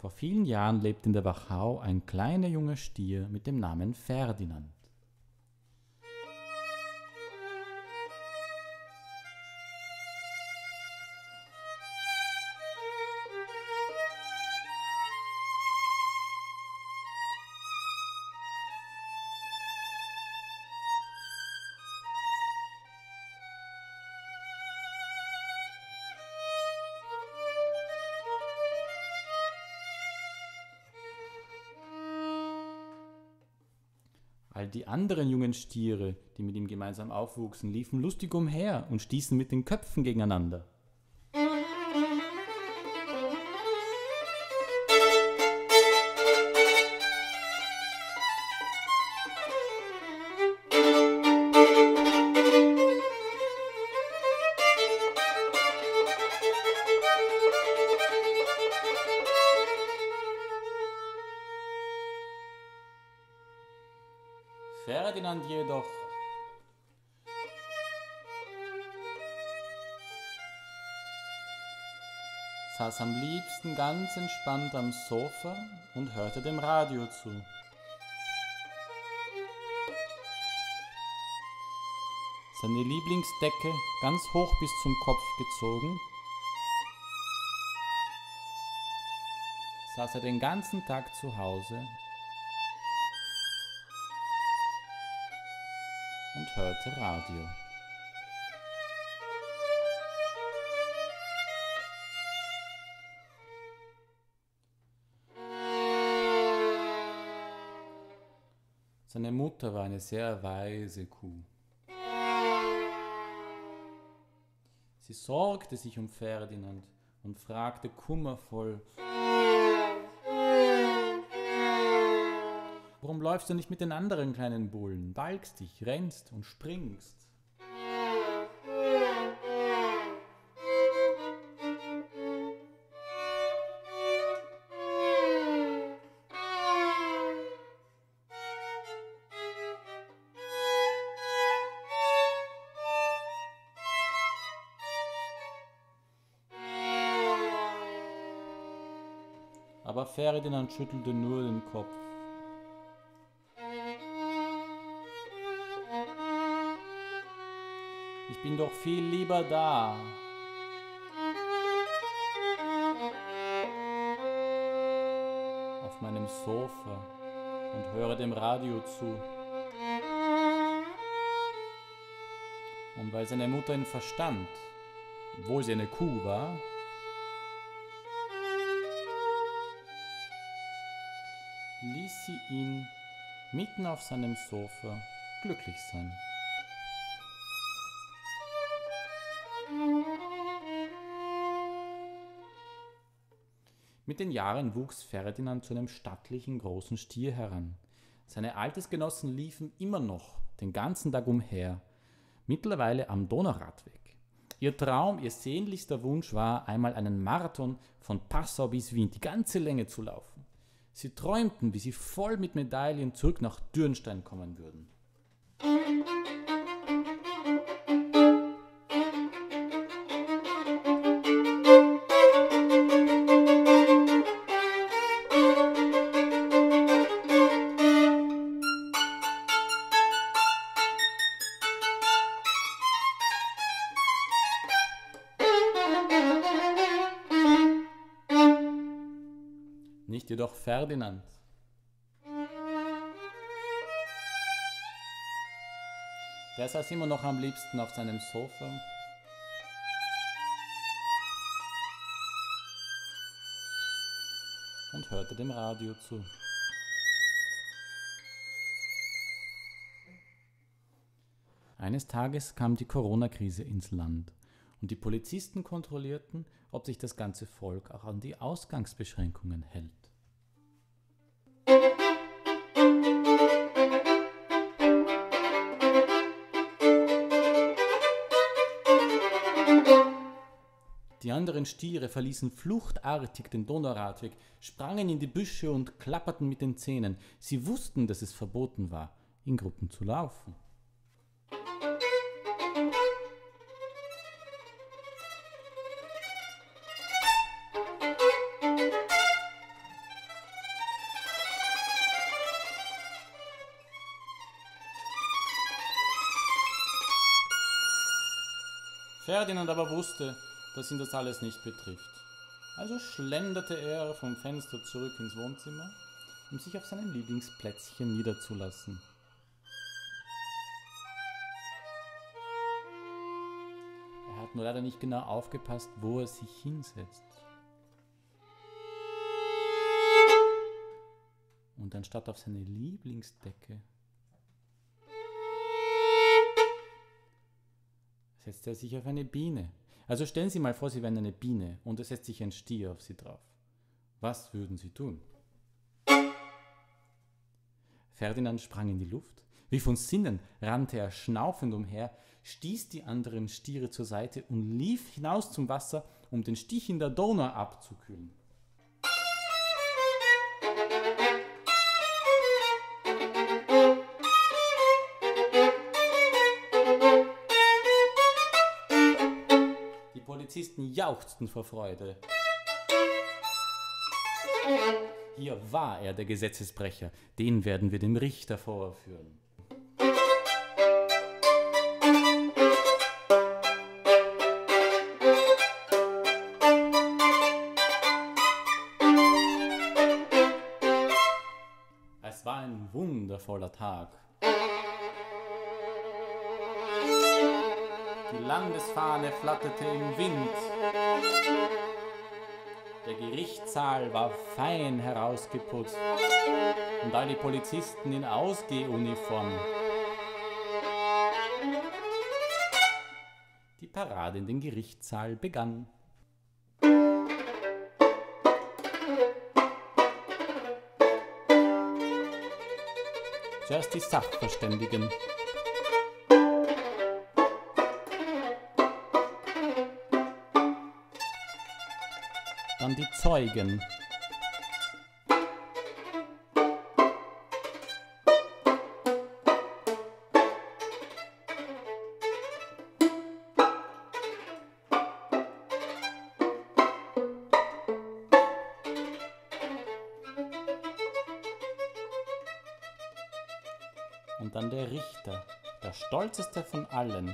Vor vielen Jahren lebte in der Wachau ein kleiner junger Stier mit dem Namen Ferdinand. All die anderen jungen Stiere, die mit ihm gemeinsam aufwuchsen, liefen lustig umher und stießen mit den Köpfen gegeneinander. Ferdinand jedoch saß am liebsten ganz entspannt am Sofa und hörte dem Radio zu. Seine Lieblingsdecke ganz hoch bis zum Kopf gezogen, saß er den ganzen Tag zu Hause und hörte Radio. Seine Mutter war eine sehr weise Kuh. Sie sorgte sich um Ferdinand und fragte kummervoll: Warum läufst du nicht mit den anderen kleinen Bullen, balgst dich, rennst und springst? Aber Ferdinand schüttelte nur den Kopf. Ich bin doch viel lieber da. Auf meinem Sofa und höre dem Radio zu. Und weil seine Mutter ihn verstand, obwohl sie eine Kuh war, ließ sie ihn mitten auf seinem Sofa glücklich sein. Mit den Jahren wuchs Ferdinand zu einem stattlichen großen Stier heran. Seine Altersgenossen liefen immer noch den ganzen Tag umher, mittlerweile am Donauradweg. Ihr Traum, ihr sehnlichster Wunsch war, einmal einen Marathon von Passau bis Wien, die ganze Länge zu laufen. Sie träumten, wie sie voll mit Medaillen zurück nach Dürnstein kommen würden. Nicht jedoch Ferdinand. Der saß immer noch am liebsten auf seinem Sofa und hörte dem Radio zu. Eines Tages kam die Corona-Krise ins Land und die Polizisten kontrollierten, ob sich das ganze Volk auch an die Ausgangsbeschränkungen hält. Die anderen Stiere verließen fluchtartig den Donauradweg, sprangen in die Büsche und klapperten mit den Zähnen. Sie wussten, dass es verboten war, in Gruppen zu laufen. Ferdinand aber wusste, dass ihn das alles nicht betrifft. Also schlenderte er vom Fenster zurück ins Wohnzimmer, um sich auf seinem Lieblingsplätzchen niederzulassen. Er hat nur leider nicht genau aufgepasst, wo er sich hinsetzt. Und anstatt auf seine Lieblingsdecke setzt er sich auf eine Biene. Also stellen Sie mal vor, Sie wären eine Biene und es setzt sich ein Stier auf Sie drauf. Was würden Sie tun? Ferdinand sprang in die Luft. Wie von Sinnen rannte er schnaufend umher, stieß die anderen Stiere zur Seite und lief hinaus zum Wasser, um den Stich in der Donau abzukühlen. Die Polizisten jauchzten vor Freude. Hier war er, der Gesetzesbrecher. Den werden wir dem Richter vorführen. Es war ein wundervoller Tag. Die Landesfahne flatterte im Wind. Der Gerichtssaal war fein herausgeputzt und all die Polizisten in Ausgehuniform. Die Parade in den Gerichtssaal begann. Zuerst die Sachverständigen. Dann die Zeugen. Und dann der Richter, der stolzeste von allen.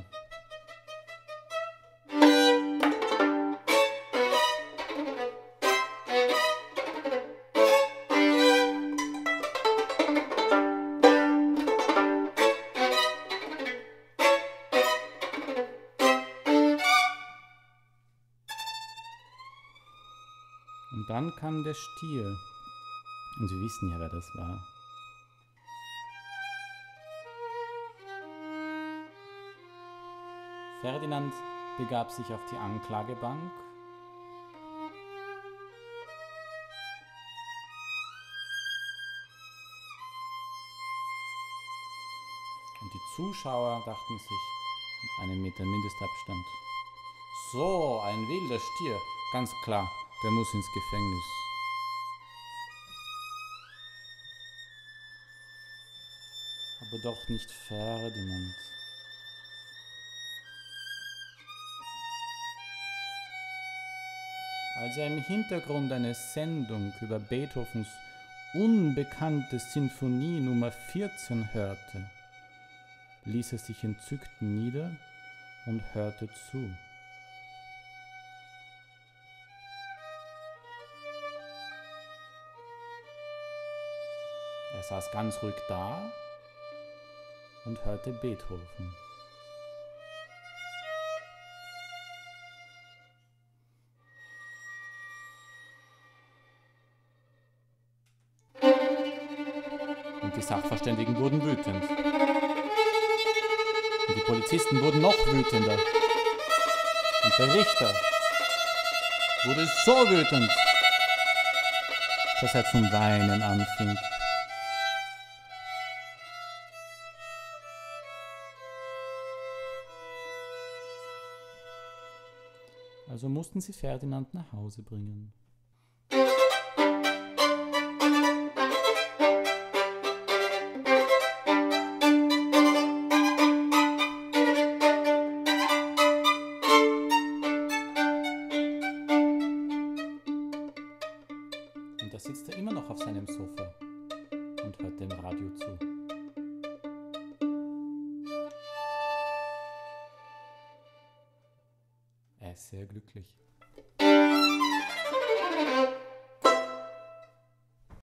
Und dann kam der Stier. Und Sie wissen ja, wer das war. Ferdinand begab sich auf die Anklagebank . Und die Zuschauer dachten sich, mit 1 Meter Mindestabstand, so ein wilder Stier, ganz klar, der muss ins Gefängnis. Aber doch nicht Ferdinand. Als er im Hintergrund eine Sendung über Beethovens unbekannte Sinfonie Nummer 14 hörte, ließ er sich entzückt nieder und hörte zu. Er saß ganz ruhig da und hörte Beethoven. Und die Sachverständigen wurden wütend. Und die Polizisten wurden noch wütender. Und der Richter wurde so wütend, dass er zum Weinen anfing. Also mussten sie Ferdinand nach Hause bringen. Und da sitzt er immer noch auf seinem Sofa und hört dem Radio zu. Er ist sehr glücklich.